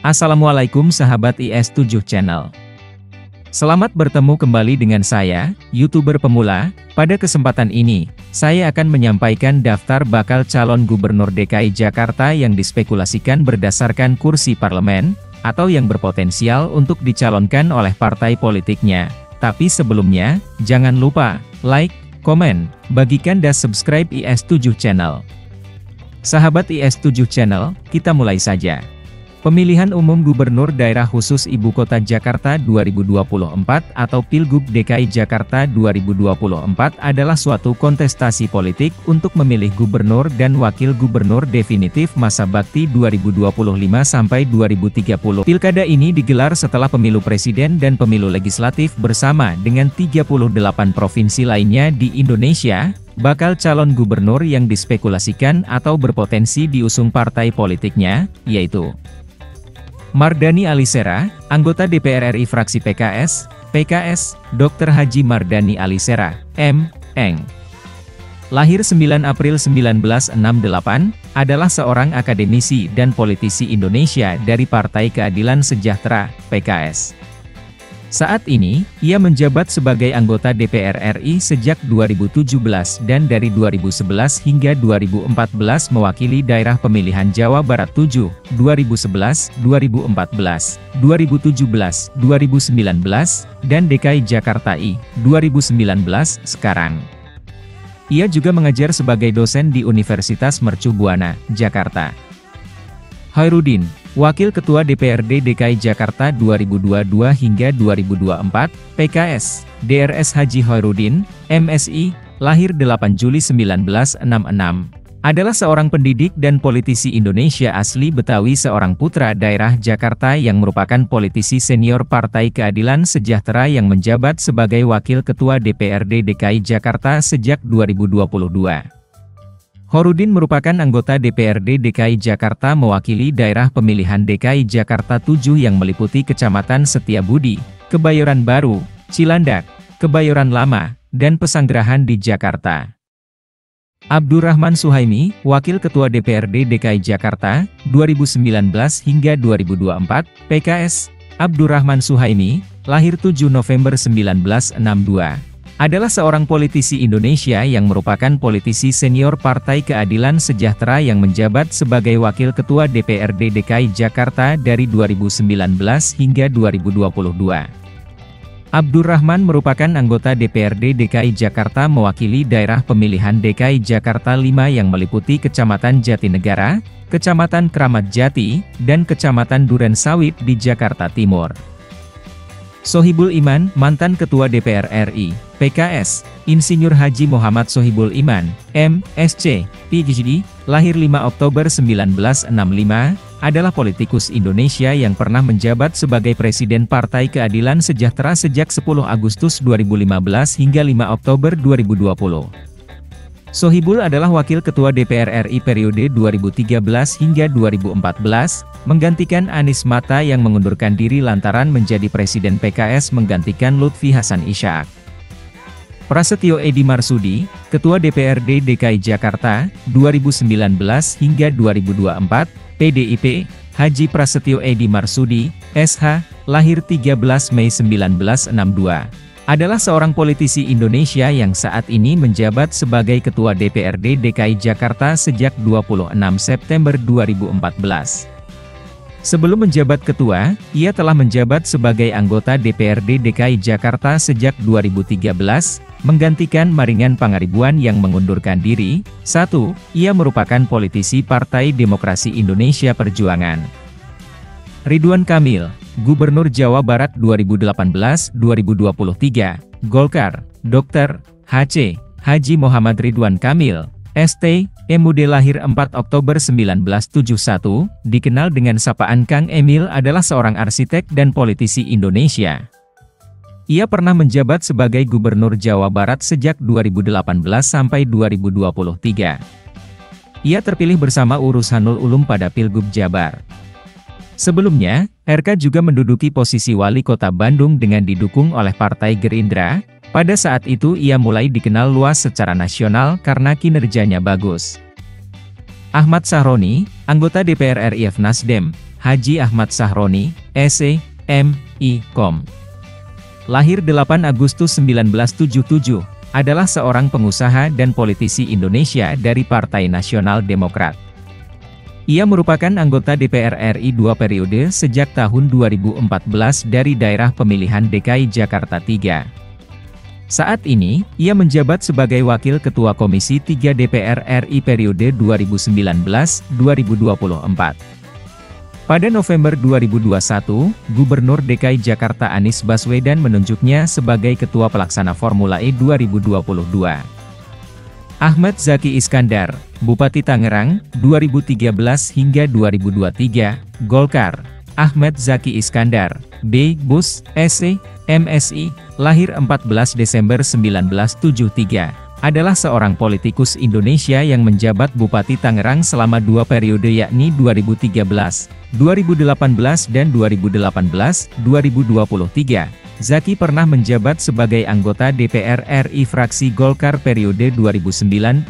Assalamualaikum sahabat IS7 Channel. Selamat bertemu kembali dengan saya, YouTuber pemula. Pada kesempatan ini, saya akan menyampaikan daftar bakal calon gubernur DKI Jakarta yang dispekulasikan berdasarkan kursi parlemen, atau yang berpotensial untuk dicalonkan oleh partai politiknya. Tapi sebelumnya, jangan lupa, like, komen, bagikan dan subscribe IS7 Channel. Sahabat IS7 Channel, kita mulai saja. Pemilihan umum Gubernur Daerah Khusus Ibu Kota Jakarta 2024 atau Pilgub DKI Jakarta 2024 adalah suatu kontestasi politik untuk memilih gubernur dan wakil gubernur definitif masa bakti 2025-2030. Pilkada ini digelar setelah pemilu presiden dan pemilu legislatif bersama dengan 38 provinsi lainnya di Indonesia. Bakal calon gubernur yang dispekulasikan atau berpotensi diusung partai politiknya, yaitu Mardhani Alisera, anggota DPR RI fraksi PKS, Dr. Haji Mardhani Alisera, M.Eng. Lahir 9 April 1968, adalah seorang akademisi dan politisi Indonesia dari Partai Keadilan Sejahtera, PKS. Saat ini, ia menjabat sebagai anggota DPR RI sejak 2017 dan dari 2011 hingga 2014 mewakili daerah pemilihan Jawa Barat 7, 2011, 2014, 2017, 2019, dan DKI Jakarta I, 2019, sekarang. Ia juga mengajar sebagai dosen di Universitas Mercu Buana, Jakarta. Khairuddin, Wakil Ketua DPRD DKI Jakarta 2022 hingga 2024, PKS, Drs Haji Khairuddin, MSI, lahir 8 Juli 1966. Adalah seorang pendidik dan politisi Indonesia asli Betawi, seorang putra daerah Jakarta yang merupakan politisi senior Partai Keadilan Sejahtera yang menjabat sebagai Wakil Ketua DPRD DKI Jakarta sejak 2022. Khairuddin merupakan anggota DPRD DKI Jakarta mewakili daerah pemilihan DKI Jakarta 7 yang meliputi Kecamatan Setiabudi, Kebayoran Baru, Cilandak, Kebayoran Lama, dan Pesanggerahan di Jakarta. Abdurrahman Suhaimi, Wakil Ketua DPRD DKI Jakarta, 2019 hingga 2024, PKS, Abdurrahman Suhaimi, lahir 7 November 1962. Adalah seorang politisi Indonesia yang merupakan politisi senior Partai Keadilan Sejahtera yang menjabat sebagai Wakil Ketua DPRD DKI Jakarta dari 2019 hingga 2022. Abdurrahman merupakan anggota DPRD DKI Jakarta mewakili daerah pemilihan DKI Jakarta 5 yang meliputi Kecamatan Jatinegara, Kecamatan Kramat Jati, dan Kecamatan Duren Sawit di Jakarta Timur. Sohibul Iman, mantan Ketua DPR RI, PKS, Insinyur Haji Muhammad Sohibul Iman, M.Sc., PhD, lahir 5 Oktober 1965, adalah politikus Indonesia yang pernah menjabat sebagai Presiden Partai Keadilan Sejahtera sejak 10 Agustus 2015 hingga 5 Oktober 2020. Sohibul adalah Wakil Ketua DPR RI periode 2013 hingga 2014, menggantikan Anies Mata yang mengundurkan diri lantaran menjadi Presiden PKS menggantikan Lutfi Hasan Ishak. Prasetyo Edi Marsudi, Ketua DPRD DKI Jakarta, 2019 hingga 2024, PDIP, Haji Prasetyo Edi Marsudi, SH, lahir 13 Mei 1962. Adalah seorang politisi Indonesia yang saat ini menjabat sebagai Ketua DPRD DKI Jakarta sejak 26 September 2014. Sebelum menjabat ketua, ia telah menjabat sebagai anggota DPRD DKI Jakarta sejak 2013, menggantikan Maringan Pangaribuan yang mengundurkan diri. 1. Ia merupakan politisi Partai Demokrasi Indonesia Perjuangan. Ridwan Kamil, Gubernur Jawa Barat 2018-2023, Golkar, Dr. H.C. Haji Muhammad Ridwan Kamil, St. MUD lahir 4 Oktober 1971, dikenal dengan sapaan Kang Emil, adalah seorang arsitek dan politisi Indonesia. Ia pernah menjabat sebagai Gubernur Jawa Barat sejak 2018 sampai 2023. Ia terpilih bersama Uruzhanul Ulum pada Pilgub Jabar. Sebelumnya, RK juga menduduki posisi Wali Kota Bandung dengan didukung oleh Partai Gerindra. Pada saat itu ia mulai dikenal luas secara nasional karena kinerjanya bagus. Ahmad Sahroni, anggota DPR RI Nasdem, Haji Ahmad Sahroni, S.E, M.I. Com. Lahir 8 Agustus 1977, adalah seorang pengusaha dan politisi Indonesia dari Partai Nasional Demokrat. Ia merupakan anggota DPR RI 2 periode sejak tahun 2014 dari daerah pemilihan DKI Jakarta 3. Saat ini, ia menjabat sebagai Wakil Ketua Komisi 3 DPR RI periode 2019-2024. Pada November 2021, Gubernur DKI Jakarta Anies Baswedan menunjuknya sebagai Ketua Pelaksana Formula E 2022. Ahmad Zaki Iskandar, Bupati Tangerang, 2013 hingga 2023, Golkar. Ahmad Zaki Iskandar, B. Bus, S.E, MSI, lahir 14 Desember 1973. Adalah seorang politikus Indonesia yang menjabat Bupati Tangerang selama 2 periode yakni 2013, 2018 dan 2018-2023. Zaki pernah menjabat sebagai anggota DPR RI fraksi Golkar periode 2009-2013.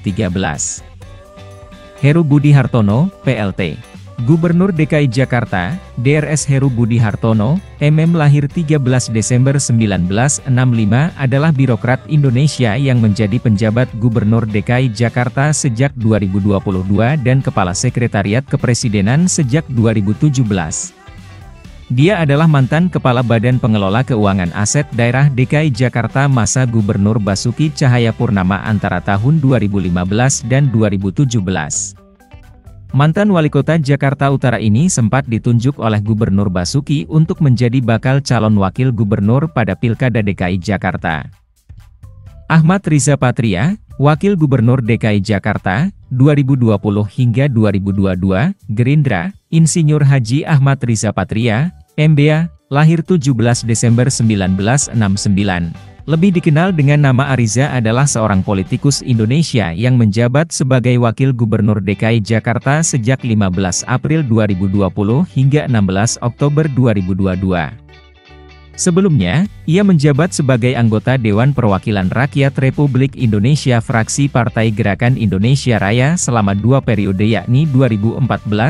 Heru Budi Hartono, PLT. Gubernur DKI Jakarta, Drs Heru Budi Hartono, MM lahir 13 Desember 1965 adalah birokrat Indonesia yang menjadi penjabat Gubernur DKI Jakarta sejak 2022 dan Kepala Sekretariat Kepresidenan sejak 2017. Dia adalah mantan Kepala Badan Pengelola Keuangan Aset Daerah DKI Jakarta masa Gubernur Basuki Cahayapurnama antara tahun 2015 dan 2017. Mantan Wali Kota Jakarta Utara ini sempat ditunjuk oleh Gubernur Basuki untuk menjadi bakal calon wakil gubernur pada Pilkada DKI Jakarta. Ahmad Riza Patria, Wakil Gubernur DKI Jakarta, 2020 hingga 2022, Gerindra. Insinyur Haji Ahmad Riza Patria, MBA, lahir 17 Desember 1969. Lebih dikenal dengan nama Ariza adalah seorang politikus Indonesia yang menjabat sebagai Wakil Gubernur DKI Jakarta sejak 15 April 2020 hingga 16 Oktober 2022. Sebelumnya, ia menjabat sebagai anggota Dewan Perwakilan Rakyat Republik Indonesia fraksi Partai Gerakan Indonesia Raya selama 2 periode yakni 2014,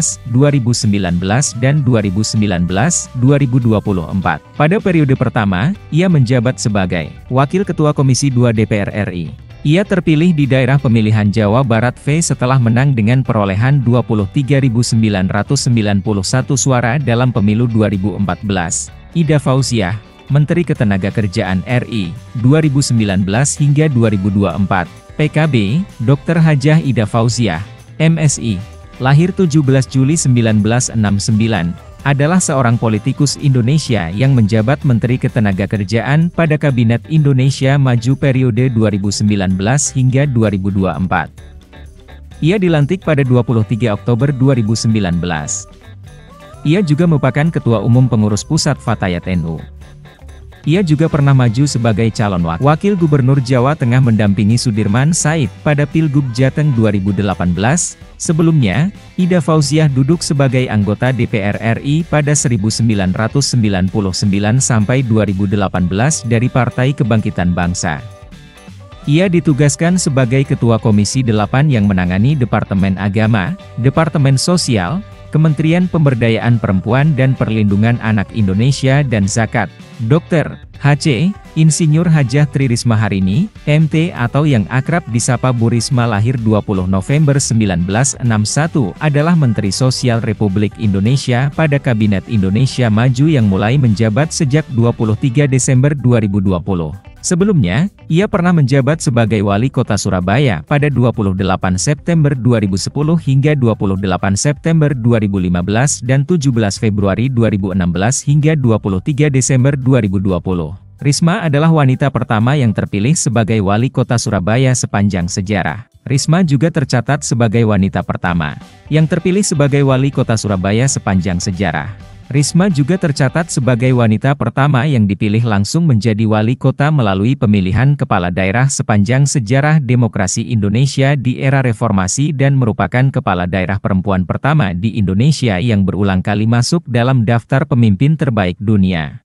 2019 dan 2019-2024. Pada periode pertama, ia menjabat sebagai Wakil Ketua Komisi 2 DPR RI. Ia terpilih di daerah pemilihan Jawa Barat V setelah menang dengan perolehan 23.991 suara dalam pemilu 2014. Ida Fauziah, Menteri Ketenagakerjaan RI, 2019 hingga 2024, PKB, Dr. Hajah Ida Fauziah, MSI, lahir 17 Juli 1969, adalah seorang politikus Indonesia yang menjabat Menteri Ketenagakerjaan pada Kabinet Indonesia Maju periode 2019 hingga 2024. Ia dilantik pada 23 Oktober 2019. Ia juga merupakan Ketua Umum Pengurus Pusat Fatayat NU. Ia juga pernah maju sebagai calon Wakil Gubernur Jawa Tengah mendampingi Sudirman Said pada Pilgub Jateng 2018. Sebelumnya, Ida Fauziah duduk sebagai anggota DPR RI pada 1999 sampai 2018 dari Partai Kebangkitan Bangsa. Ia ditugaskan sebagai Ketua Komisi 8 yang menangani Departemen Agama, Departemen Sosial, Kementerian Pemberdayaan Perempuan dan Perlindungan Anak Indonesia dan Zakat. Dr. H.C. Insinyur Hajah Tri Risma Harini, MT atau yang akrab disapa Bu Risma lahir 20 November 1961 adalah Menteri Sosial Republik Indonesia pada Kabinet Indonesia Maju yang mulai menjabat sejak 23 Desember 2020. Sebelumnya, ia pernah menjabat sebagai Wali Kota Surabaya pada 28 September 2010 hingga 28 September 2015 dan 17 Februari 2016 hingga 23 Desember 2020. Risma adalah wanita pertama yang terpilih sebagai Wali Kota Surabaya sepanjang sejarah. Risma juga tercatat sebagai wanita pertama yang terpilih sebagai Wali Kota Surabaya sepanjang sejarah. Risma juga tercatat sebagai wanita pertama yang dipilih langsung menjadi wali kota melalui pemilihan kepala daerah sepanjang sejarah demokrasi Indonesia di era reformasi dan merupakan kepala daerah perempuan pertama di Indonesia yang berulang kali masuk dalam daftar pemimpin terbaik dunia.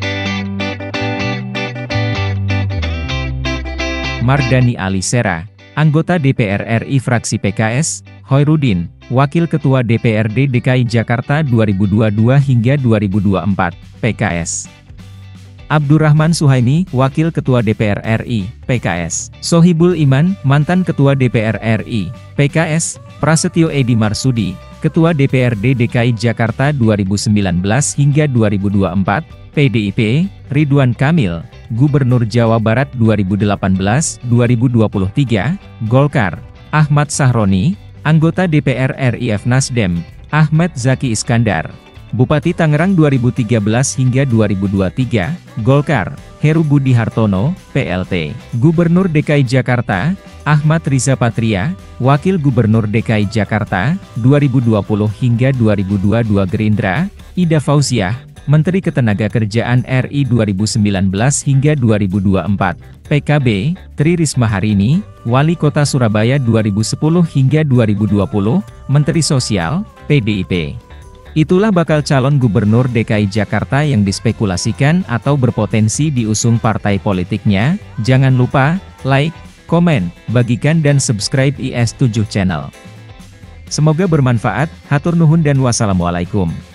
Mardhani Alisera, Anggota DPR RI fraksi PKS, Khoirudin, Wakil Ketua DPRD DKI Jakarta 2022 hingga 2024, PKS. Abdurrahman Suhaimi, Wakil Ketua DPR RI, PKS. Sohibul Iman, Mantan Ketua DPR RI, PKS. Prasetyo Edi Marsudi, Ketua DPRD DKI Jakarta 2019 hingga 2024, PDIP. Ridwan Kamil, Gubernur Jawa Barat 2018-2023, Golkar. Ahmad Sahroni, Anggota DPR RIF Nasdem. Ahmad Zaki Iskandar, Bupati Tangerang 2013 hingga 2023, Golkar. Heru Budi Hartono, PLT. Gubernur DKI Jakarta, Ahmad Riza Patria, Wakil Gubernur DKI Jakarta, 2020 hingga 2022 Gerindra. Ida Fauziah, Menteri Ketenagakerjaan RI 2019 hingga 2024, PKB. Tri Risma Harini, Wali Kota Surabaya 2010 hingga 2020, Menteri Sosial, PDIP. Itulah bakal calon gubernur DKI Jakarta yang dispekulasikan atau berpotensi diusung partai politiknya. Jangan lupa, like, komen, bagikan dan subscribe IS7 Channel. Semoga bermanfaat. Hatur nuhun dan wassalamualaikum.